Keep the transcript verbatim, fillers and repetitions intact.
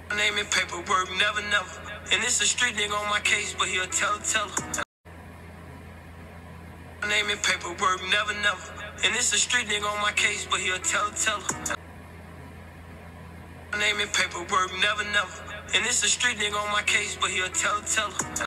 Name and paperwork, never, never. And it's a street nigga on my case, but he'll tell tell Name and paperwork, never, never. And it's a street nigga on my case, but he'll tell tell Name and paperwork, never, never. And it's a street nigga on my case, but he'll tell tell